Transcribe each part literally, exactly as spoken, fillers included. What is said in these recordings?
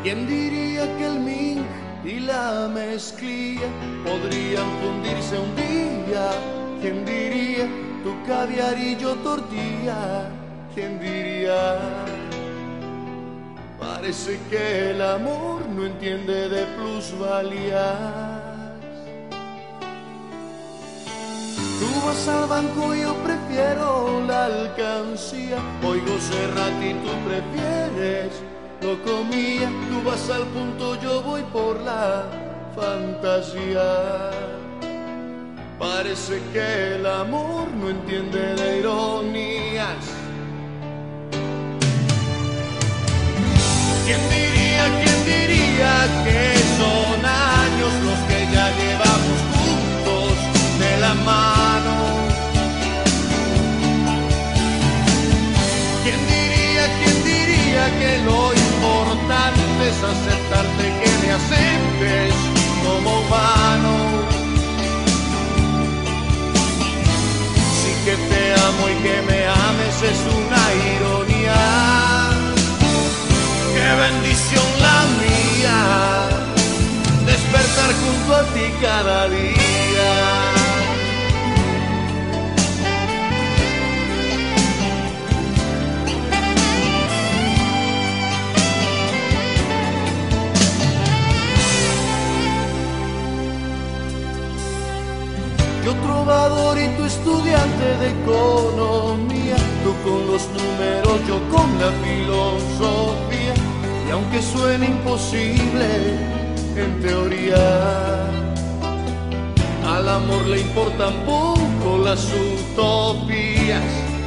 ¿Quién diría que el Ming y la mezclilla podrían fundirse un día? ¿Quién diría tu caviar y yo tortilla? ¿Quién diría? Parece que el amor no entiende de plusvalías. Tú vas al banco, yo prefiero la alcancía. Oigo Serrat y tú prefieres lo comía. Tú vas al punto, yo voy por la fantasía. Parece que el amor no entiende de ironías. ¿Quién diría, quién diría que son años los que ya llevamos juntos de la mano? ¿Quién diría, quién diría que lo importante es aceptarte, que me aceptes como humano? Sí que te amo y que me ames es una ironía. ¡Qué bendición la mía! Despertar junto a ti cada día. Yo trovador y tú estudiante de economía, tú con los números, yo con la filosofía. Y aunque suene imposible en teoría, al amor le importan poco las utopías.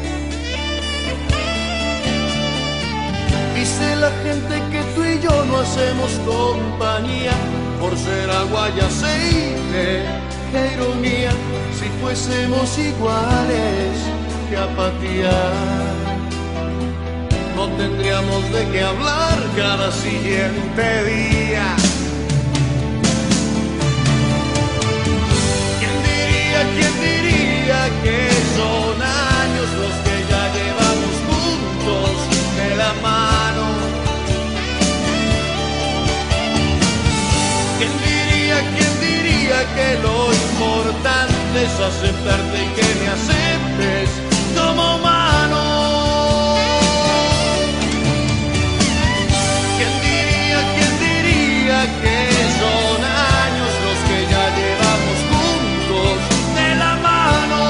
Dice la gente que tú y yo no hacemos compañía por ser agua y aceite. ¡Qué ironía! Si fuésemos iguales, qué apatía. No tendríamos de qué hablar cada siguiente día. ¿Quién diría, quién diría que son años los que ya llevamos juntos de la mano? ¿Quién diría, quién diría que lo importante es aceptarte y que me aceptes como humano? ¿Quién diría, quién diría que son años los que ya llevamos juntos de la mano?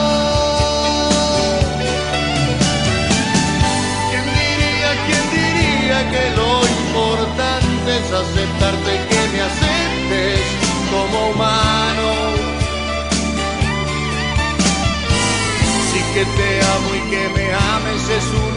¿Quién diría, quién diría que lo importante es aceptarte y que me aceptes como humano? Sí que te amo y que me ames es un